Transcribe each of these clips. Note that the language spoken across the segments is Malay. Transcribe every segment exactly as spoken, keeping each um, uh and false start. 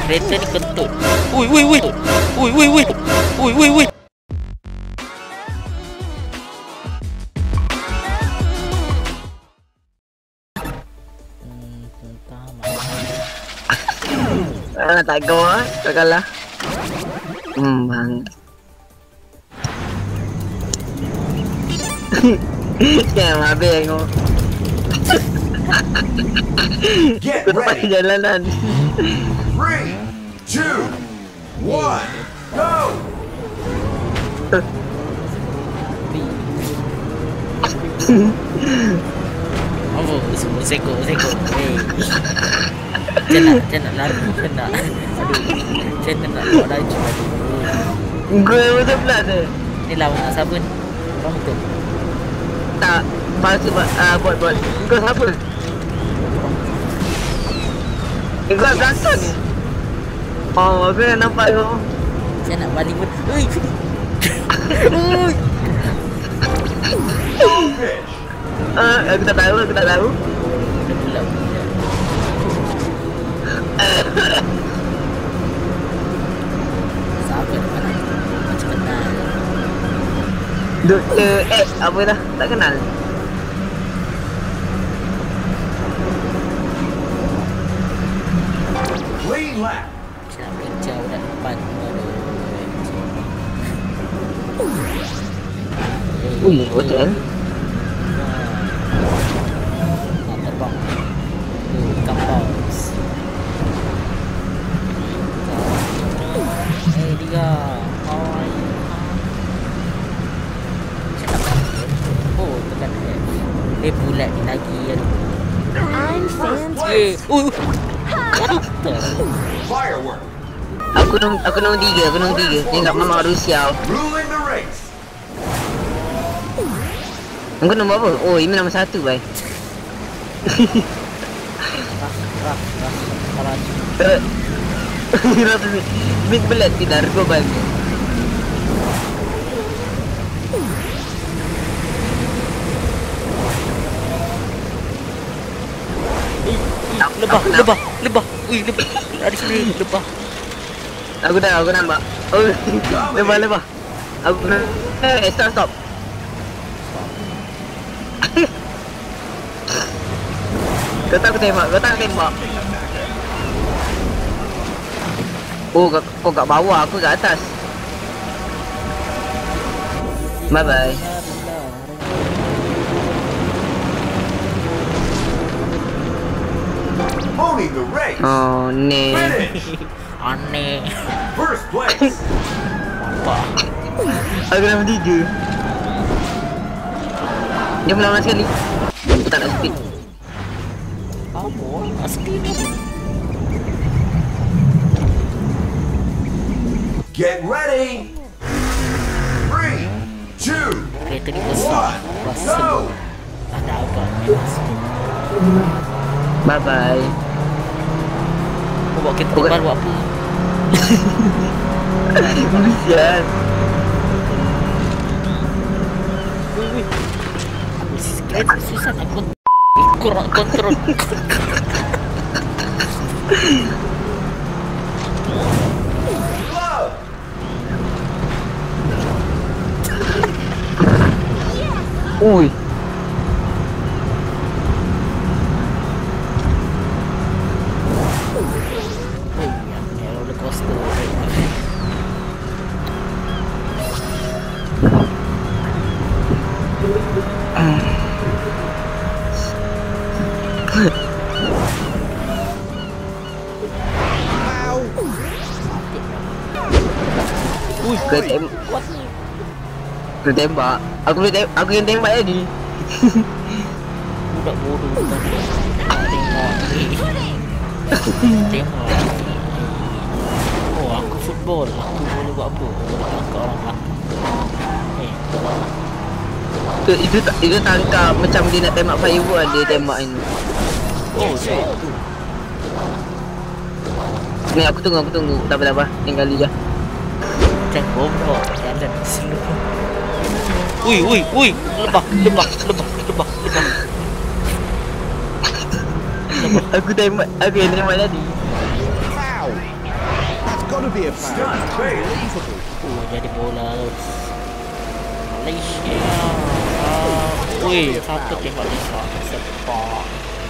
Kereta ni kentut. Ui, ui, ui. Ui, ui, ui. Ui, ui, ui. Ah, tak go ah, tak kalah. Hmm, bang. Jangan habis tengok. Get Aku tak ready. jalanan. Three, two, one, go! Apa? Semua seko, seko. Hei. Macam nak, macam nak lari, macam nak. Aduh. Macam nak buat laju. Gue yang macam belas tu. Ni lawan nak siapa ni? Orang betul. Tak, palsu ah bot bot. Kau siapa? Kau belakang ni. Oh, aku dah nampak kau. Saya nak balik pun. Ui. Ui. Ah, aku tak tahu, aku tak tahu. Dah pula. Siapa nak mana? Macam kenal. Doktor X apa dah? Tak kenal. Clean lap. Macam nak bincang budak depan. Ui, betul. Nak terbang. Tu, kampus. Hey dia, how are you? Oh, tekan F. Dia bulat ni lagi. I'm Eh, uh. Firework. Aku nombor aku nombor tiga, aku nombor tiga. Ni kat Mama Rusia. Ruling the race. Aku nombor apa? Oh, ini nombor satu, bye. Rah, rah, rah. Salah. Rasa ni. Bit belat tidak kau bye. Lebah, lebah, lebah. Ui, lebah. Ada sini lebah. Aku dah, aku nampak. Oh, lebah lebah. Aku nak. Eh, stop stop. Kau tak aku tembak, kau tak aku tembak. Oh, kau, kau kat bawah, aku kat atas. Bye bye. Owning the race. Oh, ni. Finish. Aneh. First place. Apa? Aku nombor tiga. Dia melawan sekali. Aku tak nak speed. Apa? Asli ni. Get ready. Three, two, Kereta ni besar. one, Rasa go! ada agak memang. Bye bye. Kau buat kereta Bukan. baru apa? Kesian. Ui, ui. Kereta susah nak kontrol. Kurang kontrol. Love. Ui. Roller coaster. Ui, kau tembak. Kau tembak. Aku boleh tembak. Aku yang tembak tadi. Budak bodoh tu kan. Tengok ni. Tengok ni. Oh, aku football. Aku boleh buat apa? Boleh tangkap orang mati. Eh, Tu itu tak itu tangkap macam dia nak tembak firework dia tembak ini. oh, dia tu. Ni aku tunggu aku tunggu. Tak apa tak apa. Tinggal je. Macam goblok. Jalan slow. Ui, ui, ui. Lebah, lebah, lebah, lebah, lebah. Aku tembak. Aku yang tembak tadi. gotta be a foul. Stunt fail. Unbelievable. Oh, jadi bola Malaysia. Ah, wih, satu tembak lebar. Sepak.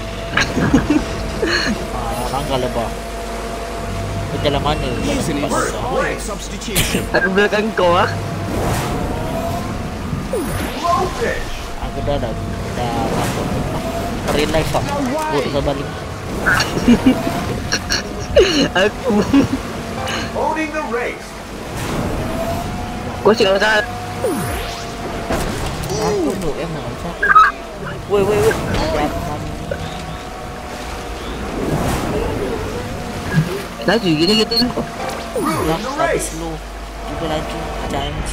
Ah, langgar lebar. Berjalan mana? Using his First great place. substitution. Kat belakang kau ah. Blowfish. Aku dah dah dah masuk. Real life tak? Buat saya balik. Aku. Owning the race. Kau cakap pasal. Aku duduk em nak macam. Woi woi woi. Laju gini kita ni. Lamp tapi slow. Juga laju. Chance.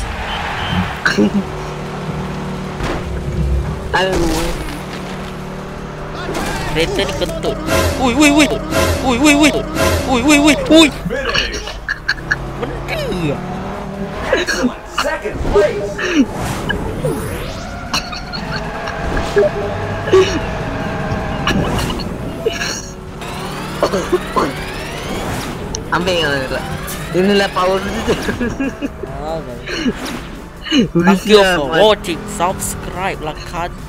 Aduh. Kereta ni kentut. Ui ui ui. Ui ui ui. Ui ui ui. Ui. Finish. Benda. Excellent. Second place. Ambil yang lah. Inilah power dia. Thank you for watching. Subscribe lah kan.